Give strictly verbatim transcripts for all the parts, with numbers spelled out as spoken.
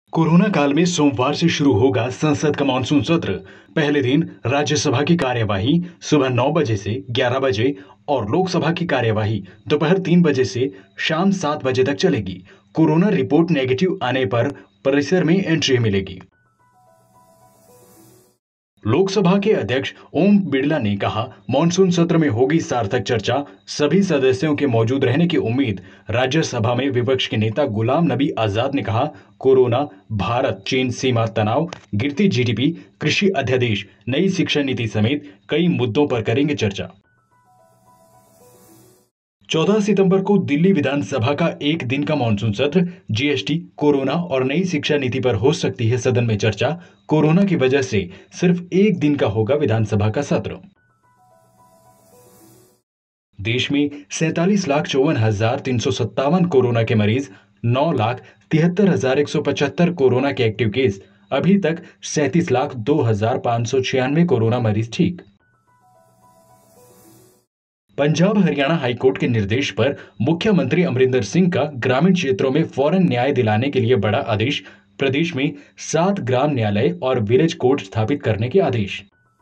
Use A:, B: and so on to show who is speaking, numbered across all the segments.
A: Corona काल में सोमवार से शुरू होगा संसद का मानसून सत्र। पहले दिन राज्यसभा की कार्यवाही सुबह नौ बजे से ग्यारह बजे और लोकसभा की कार्यवाही दोपहर तीन बजे से शाम सात बजे तक चलेगी। कोरोना रिपोर्ट नेगेटिव आने पर परिसर में एंट्री मिलेगी। लोकसभा के अध्यक्ष ओम बिरला ने कहा, मॉनसून सत्र में होगी सार्थक चर्चा, सभी सदस्यों के मौजूद रहने की उम्मीद। राज्यसभा में विपक्ष के नेता गुलाम नबी आजाद ने कहा, कोरोना, भारत चीन सीमा तनाव, गिरती जीडीपी, कृषि अध्यादेश, नई शिक्षा नीति समेत कई मुद्दों पर करेंगे चर्चा। चौदह सितंबर को दिल्ली विधानसभा का एक दिन का मानसून सत्र जीएसटी, कोरोना और नई शिक्षा नीति पर हो सकती है सदन में चर्चा। कोरोना की वजह से सिर्फ एक दिन का होगा विधानसभा का सत्र। देश में सैंतालीस लाख चौवन हजार तीन सौ सत्तावन कोरोना के मरीज, नौ लाख तिहत्तर हजार एक सौ पचहत्तर कोरोना के एक्टिव केस। अभी तक सैंतीस लाख दो हजार पांच सौ छियानवे कोरोना मरीज ठीक। पंजाब हरियाणा हाईकोर्ट के निर्देश पर मुख्यमंत्री अमरिंदर सिंह का ग्रामीण क्षेत्रों में फौरन न्याय दिलाने के लिए बड़ा आदेश। प्रदेश में सात ग्राम न्यायालय और विलेज कोर्ट स्थापित करने के आदेश।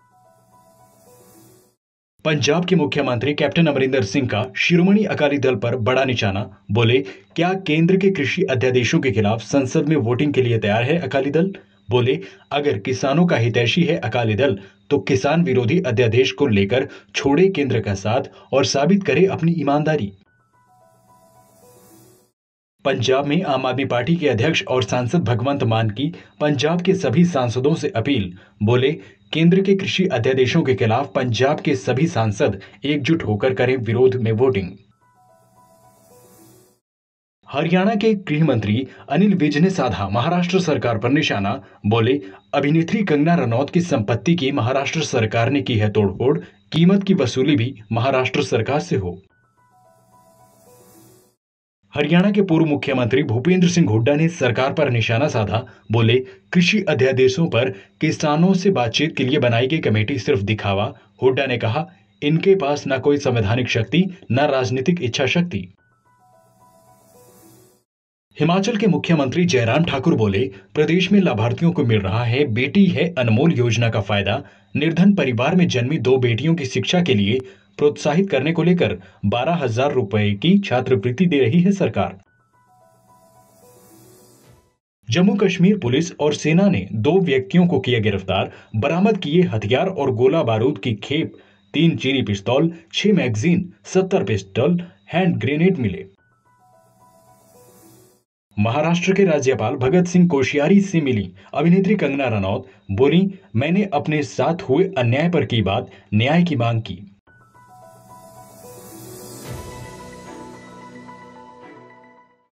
A: पंजाब के मुख्यमंत्री कैप्टन अमरिंदर सिंह का शिरोमणि अकाली दल पर बड़ा निशाना। बोले, क्या केंद्र के कृषि अध्यादेशों के खिलाफ संसद में वोटिंग के लिए तैयार है अकाली दल? बोले, अगर किसानों का हितैषी है अकाली दल तो किसान विरोधी अध्यादेश को लेकर छोड़े केंद्र का साथ और साबित करे अपनी ईमानदारी। पंजाब में आम आदमी पार्टी के अध्यक्ष और सांसद भगवंत मान की पंजाब के सभी सांसदों से अपील। बोले, केंद्र के कृषि अध्यादेशों के खिलाफ पंजाब के सभी सांसद एकजुट होकर करें विरोध में वोटिंग। हरियाणा के गृह मंत्री अनिल विज ने साधा महाराष्ट्र सरकार पर निशाना। बोले, अभिनेत्री कंगना रनौत की संपत्ति की महाराष्ट्र सरकार ने की है तोड़फोड़, कीमत की वसूली भी महाराष्ट्र सरकार से हो। हरियाणा के पूर्व मुख्यमंत्री भूपेंद्र सिंह हुड्डा ने सरकार पर निशाना साधा। बोले, कृषि अध्यादेशों पर किसानों से बातचीत के लिए बनाई गई कमेटी सिर्फ दिखावा। हुड्डा ने कहा, इनके पास न कोई संवैधानिक शक्ति न राजनीतिक इच्छा शक्ति। हिमाचल के मुख्यमंत्री जयराम ठाकुर बोले, प्रदेश में लाभार्थियों को मिल रहा है बेटी है अनमोल योजना का फायदा। निर्धन परिवार में जन्मी दो बेटियों की शिक्षा के लिए प्रोत्साहित करने को लेकर बारह हजार रुपए की छात्रवृत्ति दे रही है सरकार। जम्मू कश्मीर पुलिस और सेना ने दो व्यक्तियों को किया गिरफ्तार। बरामद किए हथियार और गोला बारूद की खेप, तीन चीनी पिस्तौल, छह मैगजीन, सत्तर पिस्टल, हैंड ग्रेनेड मिले। महाराष्ट्र के राज्यपाल भगत सिंह कोश्यारी से मिली अभिनेत्री कंगना रनौत। बोली, मैंने अपने साथ हुए अन्याय पर की बात, न्याय की मांग की।